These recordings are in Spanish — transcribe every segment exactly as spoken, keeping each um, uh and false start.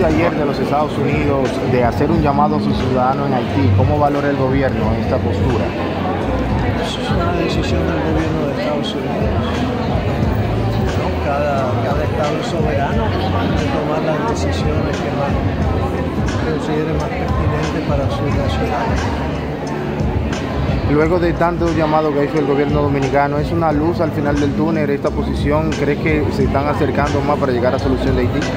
ayer de los Estados Unidos de hacer un llamado a sus ciudadanos en Haití. ¿Cómo valora el gobierno esta postura? Es una decisión del gobierno de Estados Unidos. ¿No? Cada, cada estado es soberano de tomar las decisiones que más considere más pertinentes para sus nacionales. Luego de tantos llamados que ha hecho el gobierno dominicano, ¿es una luz al final del túnel esta posición? ¿Crees que se están acercando más para llegar a solución de Haití?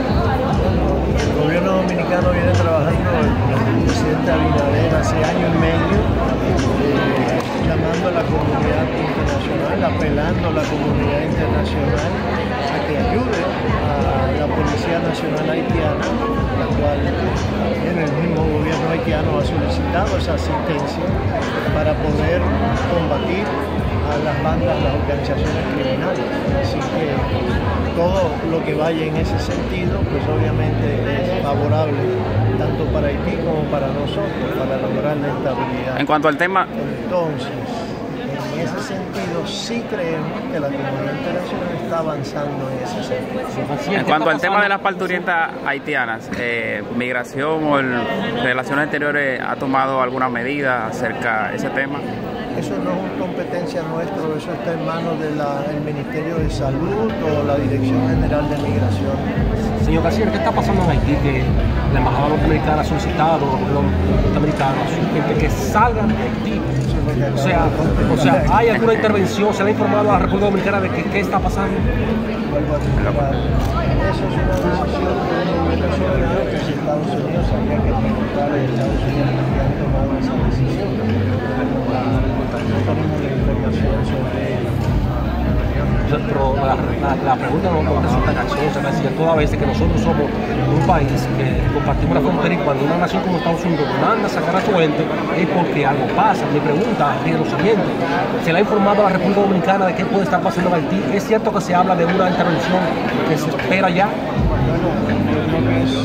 El gobierno dominicano viene trabajando con el presidente Abinader hace año y medio, eh, llamando a la comunidad internacional, apelando a la comunidad internacional a que ayude a la Policía Nacional Haitiana, la cual también el mismo gobierno haitiano ha solicitado esa asistencia para poder combatir a las bandas, las organizaciones criminales. Así que todo lo que vaya en ese sentido, pues obviamente es favorable tanto para Haití como para nosotros, para lograr la estabilidad. En cuanto al tema... Entonces, en ese sentido, sí creemos que la comunidad internacional está avanzando en ese sentido. En cuanto al tema de las parturientas haitianas, eh, ¿Migración o el Relaciones Exteriores ha tomado alguna medida acerca de ese tema? Eso no es competencia nuestra, eso está en manos del Ministerio de Salud o la Dirección General de Migración. Señor García, ¿qué está pasando en Haití? Que la Embajada Norteamericana ha solicitado a los norteamericanos que salgan de Haití. O sea, o sea, ¿hay alguna intervención? ¿Se le ha informado a la República Dominicana de que, qué está pasando? Vuelvo a explicar. Eso es una decisión del gobierno soberano que si Estados Unidos habría que preguntar a Estados Unidos que han tomado esa decisión. No tenemos la información sobre ello. Pero la, la, la pregunta no, no resulta graciosa, es toda vez que nosotros somos un país que compartimos la frontera y cuando una nación como Estados Unidos manda a sacar a su gente es porque algo pasa. Mi pregunta es lo siguiente: ¿se le ha informado a la República Dominicana de qué puede estar pasando en Haití? ¿Es cierto que se habla de una intervención que se espera ya? Bueno, yo creo que es,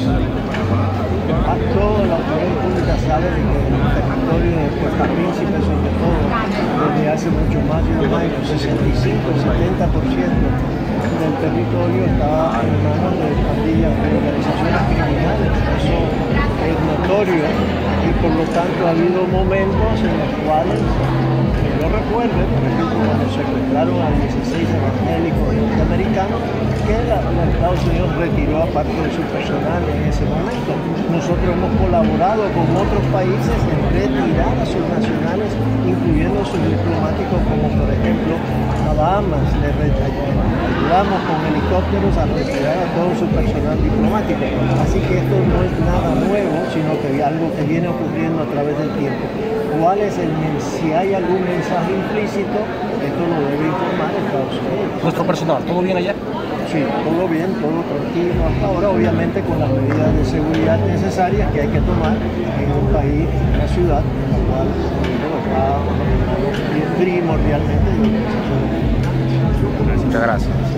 toda la opinión pública sabe de que el territorio de Costa Príncipe, sobre todo, desde hace mucho más de un año, sesenta y cinco a setenta por ciento del territorio está en manos de pandillas de organizaciones criminales. Eso es notorio y por lo tanto ha habido momentos en los cuales, que yo recuerde, por ejemplo, cuando secuestraron a dieciséis evangélicos norteamericanos, que la, la Estados Unidos retiró a parte de su personal en ese momento. Nosotros hemos colaborado con otros países en retirar a sus nacionales, incluyendo sus diplomáticos, como por ejemplo a Bahamas. Le ayudamos con helicópteros a retirar a todo su personal diplomático. Así que esto no es nada nuevo, sino que algo que viene ocurriendo a través del tiempo. ¿Cuál es el si hay algún mensaje implícito? Esto lo debe informar Estados Unidos. ¿Nuestro personal todo bien allá? Sí, todo bien, todo tranquilo hasta ahora, obviamente con las medidas de seguridad necesarias que hay que tomar en un país, en una ciudad, en la cual está primordialmente. Muchas gracias.